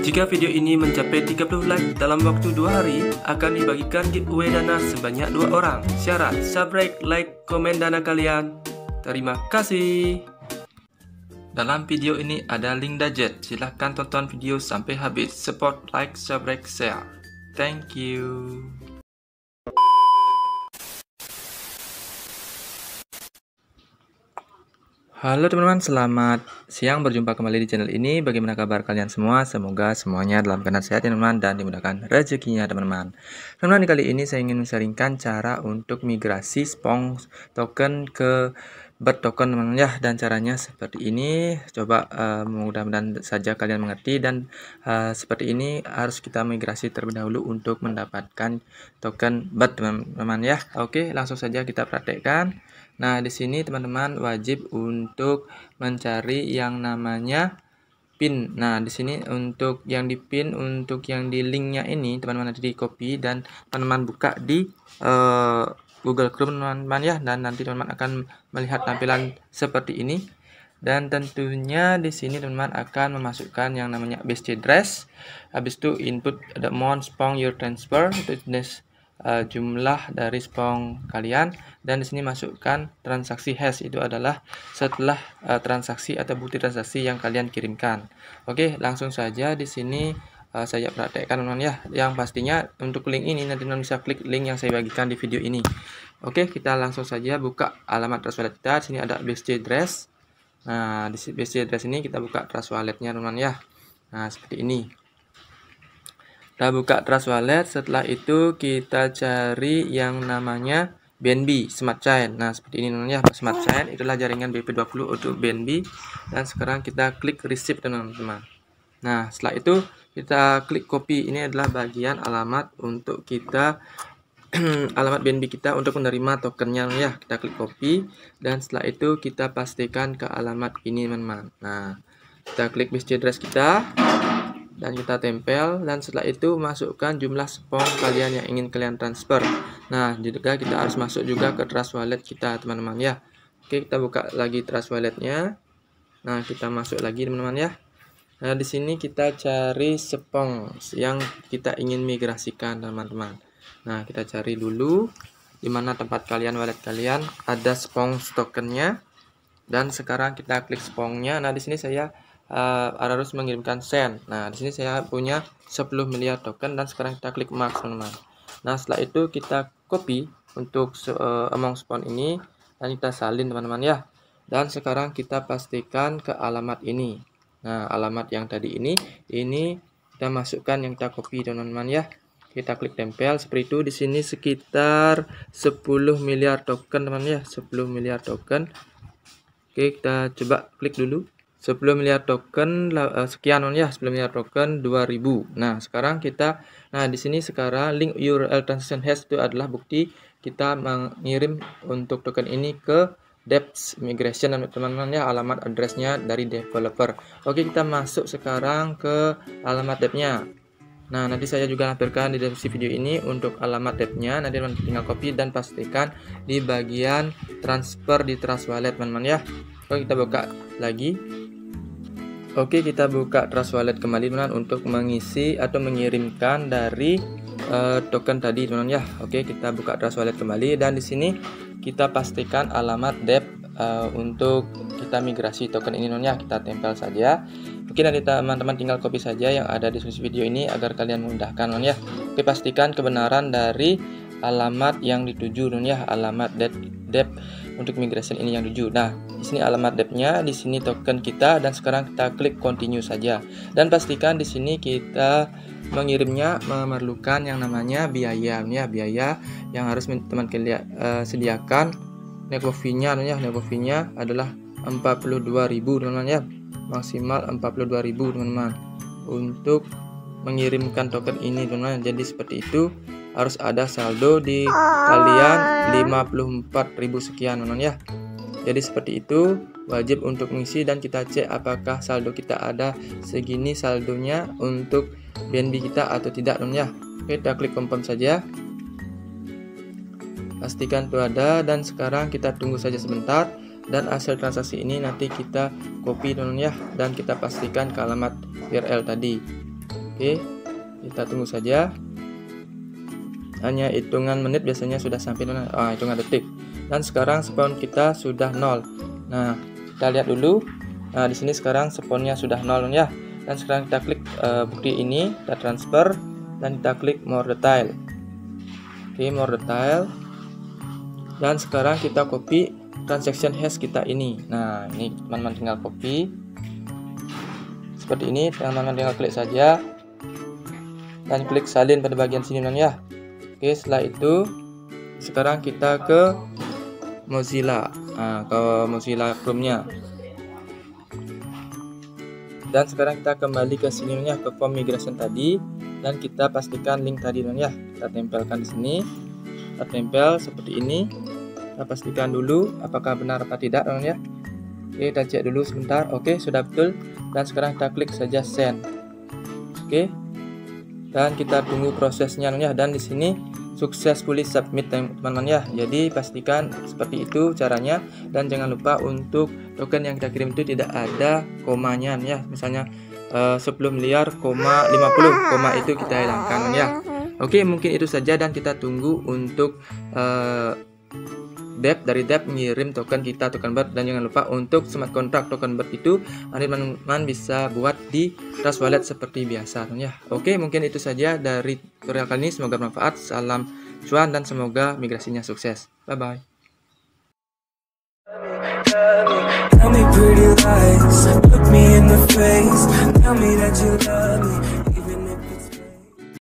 Jika video ini mencapai 30 like dalam waktu 2 hari, akan dibagikan giveaway dana sebanyak 2 orang. Syarat, subscribe, like, komen dana kalian. Terima kasih. Dalam video ini ada link Dajet. Silahkan tonton video sampai habis. Support, like, subscribe, share. Thank you. Halo teman-teman, selamat siang, berjumpa kembali di channel ini. Bagaimana kabar kalian semua? Semoga semuanya dalam keadaan sehat ya teman-teman, dan dimudahkan rezekinya teman-teman. Teman-teman, kali ini saya ingin sharingkan cara untuk migrasi Spong token ke BERT token teman-teman ya, dan caranya seperti ini. Coba mudah-mudahan saja kalian mengerti, dan seperti ini harus kita migrasi terlebih dahulu untuk mendapatkan token BERT teman-teman ya. Oke, langsung saja kita praktekkan. Nah, di sini teman-teman wajib untuk mencari yang namanya pin. Nah, di sini untuk yang di pin, untuk yang di linknya ini teman-teman nanti di copy dan teman-teman buka di Google Chrome teman-teman ya, dan nanti teman-teman akan melihat tampilan seperti ini. Dan tentunya di sini teman-teman akan memasukkan yang namanya BSC address. Habis itu input the amount Spong your transfer, itu jenis jumlah dari Spong kalian, dan di sini masukkan transaksi hash, itu adalah setelah transaksi atau bukti transaksi yang kalian kirimkan. Oke, langsung saja di sini saya praktekkan teman-teman ya. Yang pastinya untuk link ini nanti teman bisa klik link yang saya bagikan di video ini. Oke, kita langsung saja buka alamat trust wallet kita. Di sini ada BSC address. Nah, di BSC address ini kita buka trust walletnya teman-teman ya. Nah, seperti ini. Kita buka trust wallet, setelah itu kita cari yang namanya BNB Smart Chain. Nah, seperti ini teman-teman ya. Smart Chain itulah jaringan BP20 untuk BNB, dan sekarang kita klik receipt teman-teman. Nah, setelah itu kita klik copy. Ini adalah bagian alamat untuk kita alamat BNB kita untuk menerima tokennya ya. Kita klik copy, dan setelah itu kita pastikan ke alamat ini teman-teman. Nah, kita klik BSC address kita dan kita tempel, dan setelah itu masukkan jumlah Spong kalian yang ingin kalian transfer. Nah, juga kita harus masuk juga ke trust wallet kita teman-teman ya. Oke, kita buka lagi trust walletnya. Nah, kita masuk lagi teman-teman ya. Nah, di sini kita cari Spong yang kita ingin migrasikan teman-teman. Nah, kita cari dulu di mana tempat kalian, wallet kalian ada Spong tokennya, dan sekarang kita klik Spongnya. Nah, di sini saya harus mengirimkan send. Nah, di sini saya punya 10 miliar token, dan sekarang kita klik mark teman-teman. Nah, setelah itu kita copy untuk amount Spong ini, dan kita salin teman-teman ya. Dan sekarang kita pastikan ke alamat ini. Nah, alamat yang tadi ini kita masukkan yang kita copy teman-teman ya. Kita klik tempel seperti itu. Di sini sekitar 10 miliar token teman-teman ya, 10 miliar token. Oke, kita coba klik dulu. 10 miliar token sekian ya, 10 miliar token 2000. Nah, sekarang kita di sini sekarang link URL transaction hash itu adalah bukti kita mengirim untuk token ini ke dEPS migration teman-teman ya, alamat addressnya dari developer. Oke, kita masuk sekarang ke alamat dEP-nya. Nah, nanti saya juga lampirkan di deskripsi video ini untuk alamat dEP-nya. Nanti teman-teman tinggal copy dan pastikan di bagian transfer di trust wallet teman-teman ya. Oke, kita buka lagi. Oke, kita buka trust wallet kembali teman-teman untuk mengisi atau mengirimkan dari token tadi teman-teman ya. Oke, kita buka trust wallet kembali, dan di sini kita pastikan alamat dEP untuk kita migrasi token ini teman-teman ya. Kita tempel saja. Mungkin nanti teman-teman tinggal copy saja yang ada di deskripsi video ini agar kalian memudahkan teman-teman ya. Oke, pastikan kebenaran dari alamat yang dituju teman-teman ya, alamat dEP untuk migration ini yang dituju. Nah, di sini alamat dEP-nya, di sini token kita, dan sekarang kita klik continue saja. Dan pastikan di sini kita mengirimnya memerlukan yang namanya biaya ya, biaya yang harus teman kalian sediakan. Nego fee-nya adalah 42.000 teman-teman ya, maksimal 42.000 teman-teman untuk mengirimkan token ini teman-teman. Jadi seperti itu, harus ada saldo di kalian 54.000 sekian teman-teman ya. Jadi seperti itu, wajib untuk mengisi, dan kita cek apakah saldo kita ada segini saldonya untuk BNB kita atau tidak teman-teman ya. Oke, kita klik confirm saja. Pastikan itu ada, dan sekarang kita tunggu saja sebentar, dan hasil transaksi ini nanti kita copy teman-teman ya, dan kita pastikan ke alamat URL tadi. Oke, kita tunggu saja. Hanya hitungan menit biasanya sudah sampai hitungan detik. Dan sekarang spon kita sudah 0. Nah, kita lihat dulu. Nah, di sini sekarang sponnya sudah 0 ya. Dan sekarang kita klik bukti ini, kita transfer dan kita klik more detail. Oke, more detail. Dan sekarang kita copy transaction hash kita ini. Nah, ini teman-teman tinggal copy. Seperti ini, teman-teman tinggal klik saja. Dan klik salin pada bagian sini teman ya. Oke, setelah itu sekarang kita ke Mozilla. Nah, ke Mozilla Chrome-nya. Dan sekarang kita kembali ke sini ya, ke form migration tadi, dan kita pastikan link tadi ya. Kita tempelkan di sini. Kita tempel seperti ini. Kita pastikan dulu apakah benar apa tidak ya. Oke, kita cek dulu sebentar. Oke, sudah betul. Dan sekarang kita klik saja send. Oke. Dan kita tunggu prosesnya ya. Dan di sini successfully submit teman-teman ya. Jadi pastikan seperti itu caranya, dan jangan lupa untuk token yang kita kirim itu tidak ada komanya ya. Misalnya sebelum liar, 50, koma itu kita hilangkan ya. Oke, mungkin itu saja, dan kita tunggu untuk dari Deb mengirim token kita, token bird. Dan jangan lupa untuk smart contract token bird itu nanti teman-teman bisa buat di Trust Wallet seperti biasa ya. Oke, mungkin itu saja dari tutorial kali ini, semoga bermanfaat. Salam cuan dan semoga migrasinya sukses. Bye bye. Tell me pretty lies, look me in the face, tell me that you love me.